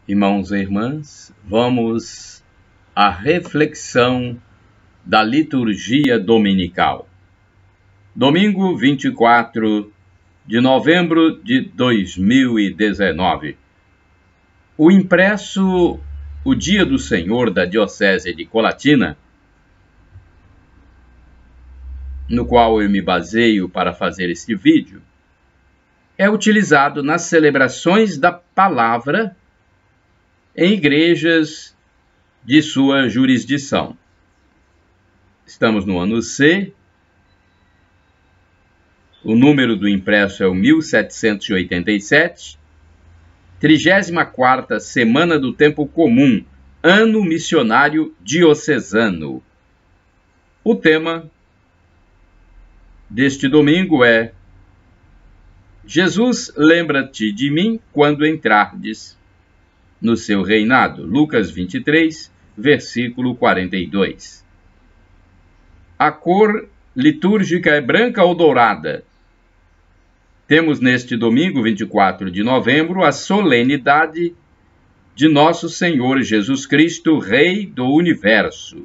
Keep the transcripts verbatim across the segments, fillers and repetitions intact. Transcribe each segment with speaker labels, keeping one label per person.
Speaker 1: Irmãos e irmãs, vamos à reflexão da liturgia dominical. Domingo vinte e quatro de novembro de dois mil e dezenove. O impresso O Dia do Senhor da Diocese de Colatina, no qual eu me baseio para fazer este vídeo, é utilizado nas celebrações da palavra em igrejas de sua jurisdição. Estamos no ano C, o número do impresso é o mil setecentos e oitenta e sete, trigésima quarta Semana do Tempo Comum, Ano Missionário Diocesano. O tema deste domingo é: Jesus, lembra-te de mim quando entrardes no seu reinado. Lucas vinte e três, versículo quarenta e dois. A cor litúrgica é branca ou dourada. Temos neste domingo, vinte e quatro de novembro, a solenidade de Nosso Senhor Jesus Cristo, Rei do Universo.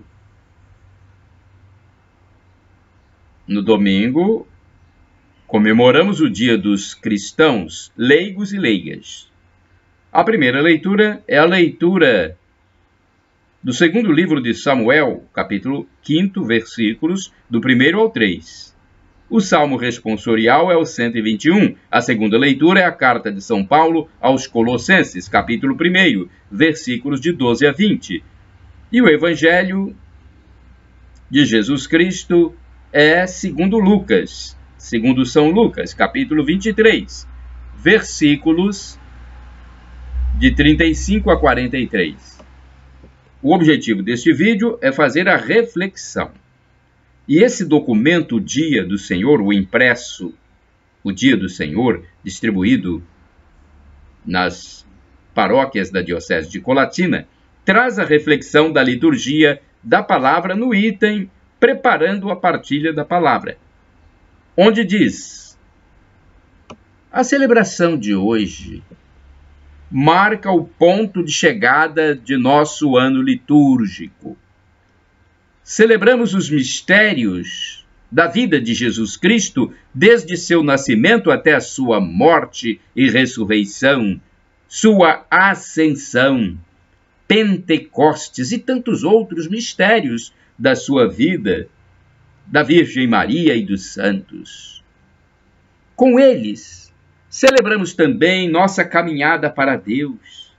Speaker 1: No domingo, comemoramos o Dia dos Cristãos, leigos e leigas. A primeira leitura é a leitura do segundo livro de Samuel, capítulo quinto, versículos do primeiro ao três. O salmo responsorial é o cento e vinte e um. A segunda leitura é a carta de São Paulo aos Colossenses, capítulo primeiro, versículos de doze a vinte. E o Evangelho de Jesus Cristo é segundo Lucas, segundo São Lucas, capítulo vinte e três, versículos de trinta e cinco a quarenta e três. O objetivo deste vídeo é fazer a reflexão. E esse documento, o Dia do Senhor, o impresso, o Dia do Senhor, distribuído nas paróquias da Diocese de Colatina, traz a reflexão da liturgia da palavra no item Preparando a Partilha da Palavra, onde diz: a celebração de hoje marca o ponto de chegada de nosso ano litúrgico. Celebramos os mistérios da vida de Jesus Cristo, desde seu nascimento até a sua morte e ressurreição, sua ascensão, Pentecostes e tantos outros mistérios da sua vida, da Virgem Maria e dos santos. Com eles, celebramos também nossa caminhada para Deus.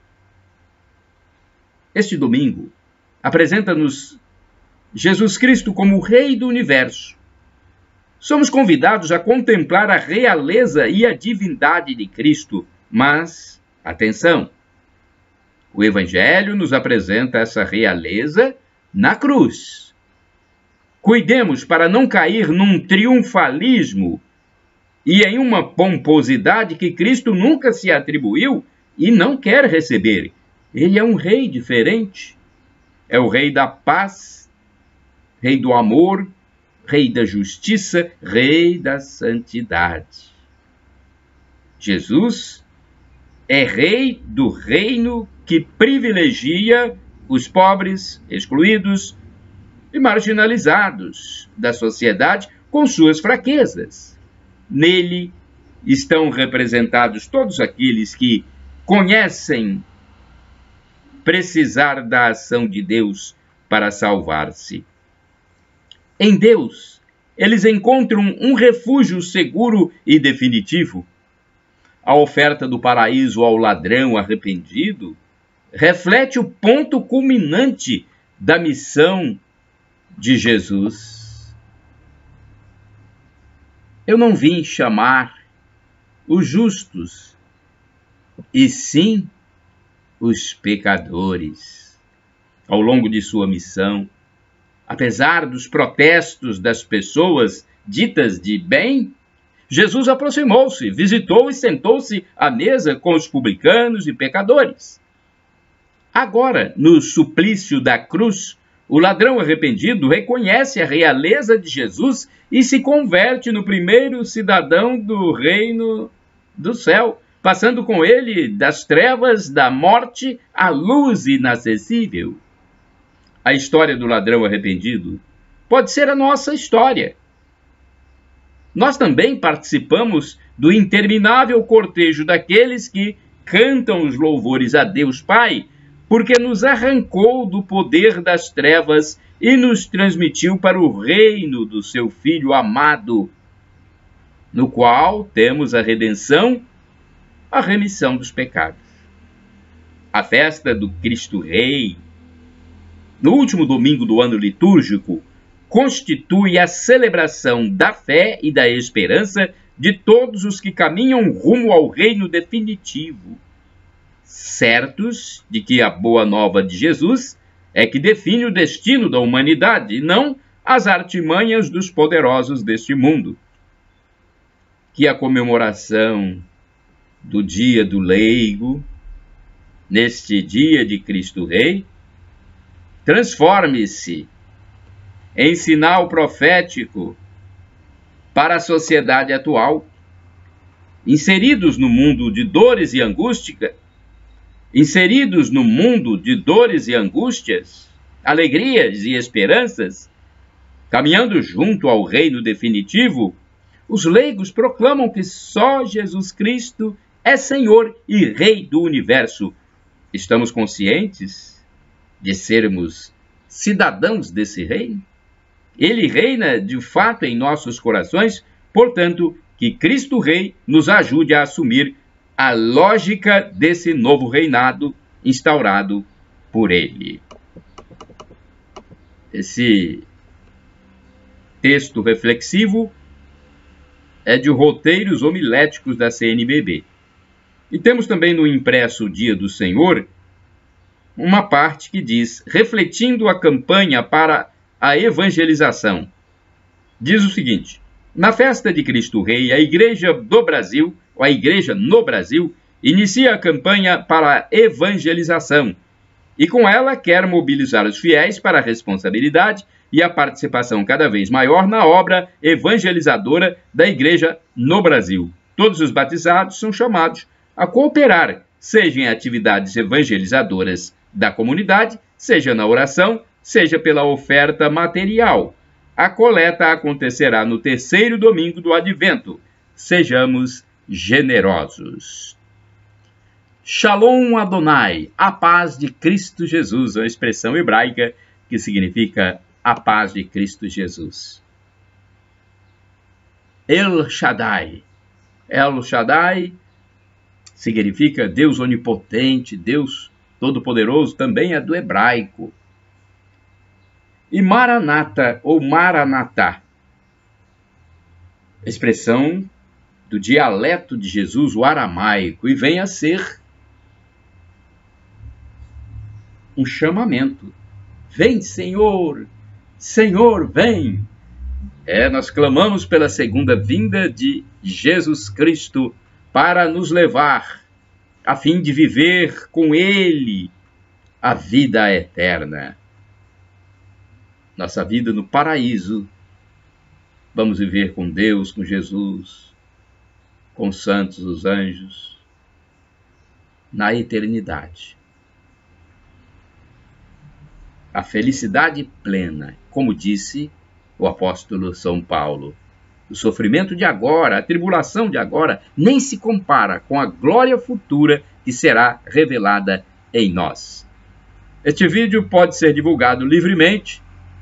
Speaker 1: Este domingo apresenta-nos Jesus Cristo como o Rei do Universo. Somos convidados a contemplar a realeza e a divindade de Cristo, mas, atenção, o Evangelho nos apresenta essa realeza na cruz. Cuidemos para não cair num triunfalismo e em uma pomposidade que Cristo nunca se atribuiu e não quer receber. Ele é um rei diferente. É o rei da paz, rei do amor, rei da justiça, rei da santidade. Jesus é rei do reino que privilegia os pobres, excluídos e marginalizados da sociedade com suas fraquezas. Nele estão representados todos aqueles que conhecem precisar da ação de Deus para salvar-se. Em Deus, eles encontram um refúgio seguro e definitivo. A oferta do paraíso ao ladrão arrependido reflete o ponto culminante da missão de Jesus. Eu não vim chamar os justos, e sim os pecadores. Ao longo de sua missão, apesar dos protestos das pessoas ditas de bem, Jesus aproximou-se, visitou e sentou-se à mesa com os publicanos e pecadores. Agora, no suplício da cruz, o ladrão arrependido reconhece a realeza de Jesus e se converte no primeiro cidadão do reino do céu, passando com ele das trevas da morte à luz inacessível. A história do ladrão arrependido pode ser a nossa história. Nós também participamos do interminável cortejo daqueles que cantam os louvores a Deus Pai, porque nos arrancou do poder das trevas e nos transmitiu para o reino do seu Filho amado, no qual temos a redenção, a remissão dos pecados. A festa do Cristo Rei, no último domingo do ano litúrgico, constitui a celebração da fé e da esperança de todos os que caminham rumo ao reino definitivo, certos de que a boa nova de Jesus é que define o destino da humanidade, e não as artimanhas dos poderosos deste mundo. Que a comemoração do dia do leigo, neste dia de Cristo Rei, transforme-se em sinal profético para a sociedade atual, inseridos no mundo de dores e angústia, inseridos no mundo de dores e angústias, alegrias e esperanças, caminhando junto ao reino definitivo, os leigos proclamam que só Jesus Cristo é Senhor e Rei do universo. Estamos conscientes de sermos cidadãos desse reino? Ele reina de fato em nossos corações, portanto, que Cristo Rei nos ajude a assumir a lógica desse novo reinado instaurado por ele. Esse texto reflexivo é de roteiros homiléticos da C N B B. E temos também no impresso Dia do Senhor uma parte que diz, refletindo a campanha para a evangelização. Diz o seguinte: na festa de Cristo Rei, a Igreja do Brasil, ou a Igreja no Brasil, inicia a campanha para a evangelização e com ela quer mobilizar os fiéis para a responsabilidade e a participação cada vez maior na obra evangelizadora da Igreja no Brasil. Todos os batizados são chamados a cooperar, seja em atividades evangelizadoras da comunidade, seja na oração, seja pela oferta material. A coleta acontecerá no terceiro domingo do Advento. Sejamos generosos. Shalom Adonai, a paz de Cristo Jesus, uma expressão hebraica que significa a paz de Cristo Jesus. El Shaddai. El Shaddai significa Deus onipotente, Deus todo-poderoso, também é do hebraico. E Maranata, ou Maranatá, expressão do dialeto de Jesus, o aramaico, e vem a ser um chamamento. Vem, Senhor! Senhor, vem! É, nós clamamos pela segunda vinda de Jesus Cristo para nos levar, a fim de viver com Ele a vida eterna. Nossa vida no paraíso, vamos viver com Deus, com Jesus, com os santos, os anjos, na eternidade. A felicidade plena, como disse o apóstolo São Paulo. O sofrimento de agora, a tribulação de agora, nem se compara com a glória futura que será revelada em nós. Este vídeo pode ser divulgado livremente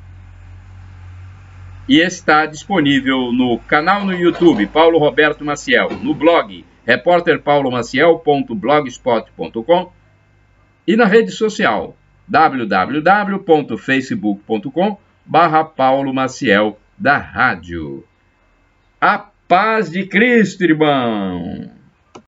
Speaker 1: e está disponível no canal no YouTube Paulo Roberto Maciel, no blog repórter paulo maciel ponto blogspot ponto com e na rede social w w w ponto facebook ponto com barra Paulo Maciel da Rádio. A paz de Cristo, irmão!